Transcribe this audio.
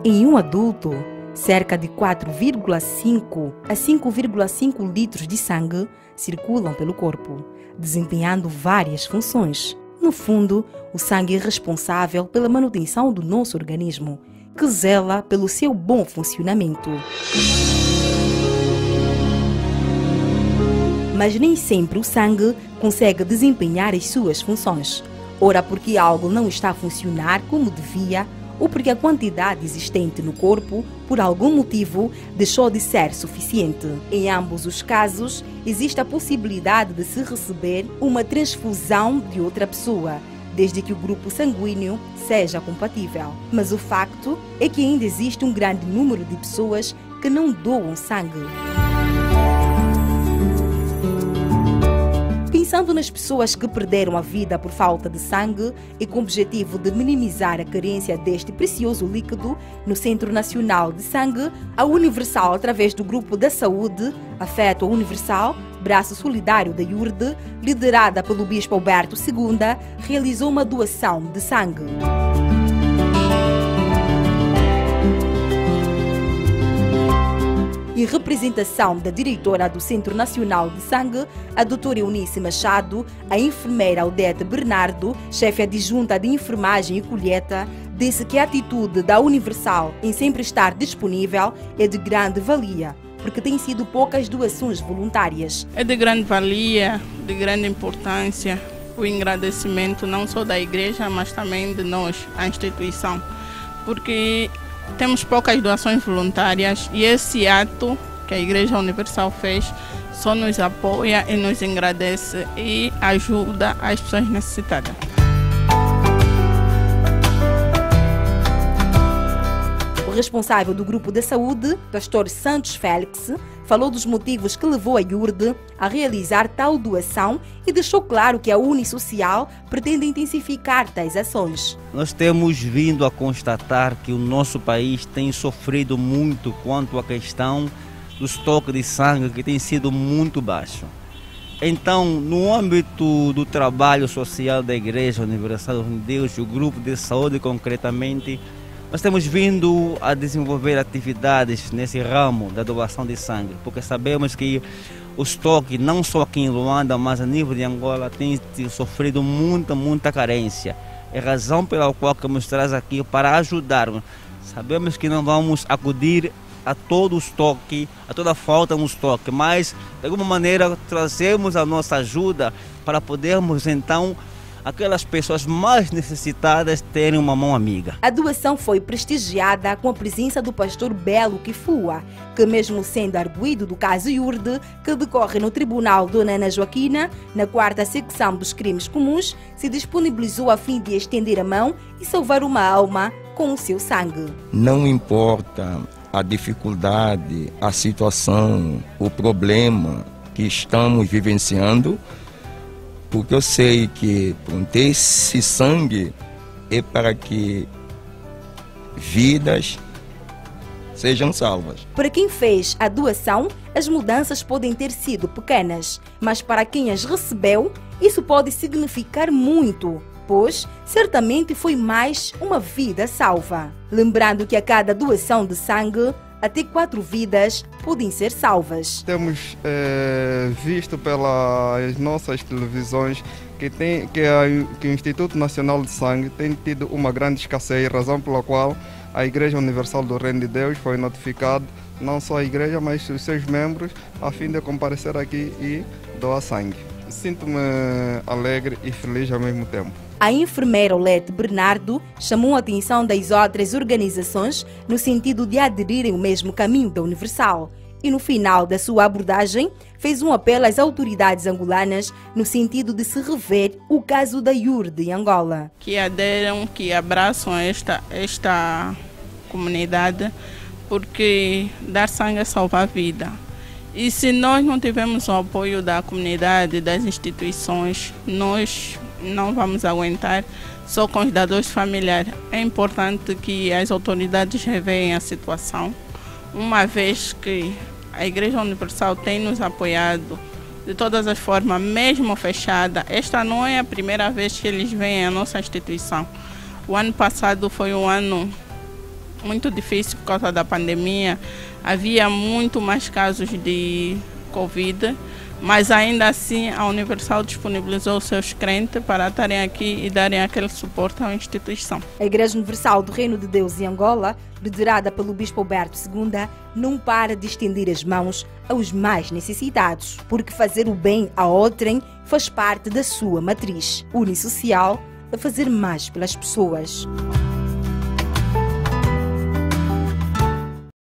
Em um adulto, cerca de 4,5 a 5,5 litros de sangue circulam pelo corpo, desempenhando várias funções. No fundo, o sangue é responsável pela manutenção do nosso organismo, que zela pelo seu bom funcionamento. Mas nem sempre o sangue consegue desempenhar as suas funções. Ora porque algo não está a funcionar como devia, ou porque a quantidade existente no corpo, por algum motivo, deixou de ser suficiente. Em ambos os casos, existe a possibilidade de se receber uma transfusão de outra pessoa, desde que o grupo sanguíneo seja compatível. Mas o facto é que ainda existe um grande número de pessoas que não doam sangue. Pensando nas pessoas que perderam a vida por falta de sangue e com o objetivo de minimizar a carência deste precioso líquido, no Centro Nacional de Sangue, a Universal, através do Grupo da Saúde, Afeto Universal, Braço Solidário da IURD, liderada pelo Bispo Alberto II, realizou uma doação de sangue. Em representação da diretora do Centro Nacional de Sangue, a doutora Eunice Machado, a enfermeira Odete Bernardo, chefe adjunta de enfermagem e colheita, disse que a atitude da Universal em sempre estar disponível é de grande valia, porque têm sido poucas doações voluntárias. É de grande valia, de grande importância, o agradecimento não só da igreja, mas também de nós, a instituição, porque temos poucas doações voluntárias e esse ato que a Igreja Universal fez só nos apoia e nos agradece e ajuda as pessoas necessitadas. O responsável do Grupo da Saúde, Pastor Santos Félix, falou dos motivos que levou a IURD a realizar tal doação e deixou claro que a Unisocial pretende intensificar tais ações. Nós temos vindo a constatar que o nosso país tem sofrido muito quanto à questão do estoque de sangue, que tem sido muito baixo. Então, no âmbito do trabalho social da Igreja Universal de Deus, o Grupo de Saúde concretamente, nós temos vindo a desenvolver atividades nesse ramo da doação de sangue, porque sabemos que o estoque, não só aqui em Luanda, mas a nível de Angola, tem sofrido muita carência. É a razão pela qual nos traz aqui para ajudarmos. Sabemos que não vamos acudir a todo o estoque, a toda a falta no estoque, mas de alguma maneira trazemos a nossa ajuda para podermos então aquelas pessoas mais necessitadas terem uma mão amiga. A doação foi prestigiada com a presença do pastor Belo Kifua, que mesmo sendo arguido do caso IURD, que decorre no Tribunal Dona Ana Joaquina, na 4ª secção dos crimes comuns, se disponibilizou a fim de estender a mão e salvar uma alma com o seu sangue. Não importa a dificuldade, a situação, o problema que estamos vivenciando, porque eu sei que esse sangue é para que vidas sejam salvas. Para quem fez a doação, as mudanças podem ter sido pequenas, mas para quem as recebeu, isso pode significar muito, pois certamente foi mais uma vida salva. Lembrando que a cada doação de sangue, até 4 vidas podem ser salvas. Temos visto pelas nossas televisões que o Instituto Nacional de Sangue tem tido uma grande escassez, razão pela qual a Igreja Universal do Reino de Deus foi notificada, não só a igreja, mas os seus membros, a fim de comparecer aqui e doar sangue. Sinto-me alegre e feliz ao mesmo tempo. A enfermeira Odete Bernardo chamou a atenção das outras organizações no sentido de aderirem ao mesmo caminho da Universal e, no final da sua abordagem, fez um apelo às autoridades angolanas no sentido de se rever o caso da IURD em Angola. Que aderam, que abraçam esta comunidade, porque dar sangue é salvar a vida. E se nós não tivermos o apoio da comunidade, das instituições, nós não vamos aguentar só com os dadores familiares. É importante que as autoridades reveem a situação, uma vez que a Igreja Universal tem nos apoiado de todas as formas, mesmo fechada. Esta não é a primeira vez que eles vêm à nossa instituição. O ano passado foi um ano muito difícil por causa da pandemia. Havia muito mais casos de Covid, mas ainda assim a Universal disponibilizou os seus crentes para estarem aqui e darem aquele suporte à instituição. A Igreja Universal do Reino de Deus em Angola, liderada pelo Bispo Alberto II, não para de estender as mãos aos mais necessitados, porque fazer o bem a outrem faz parte da sua matriz unisocial, a fazer mais pelas pessoas.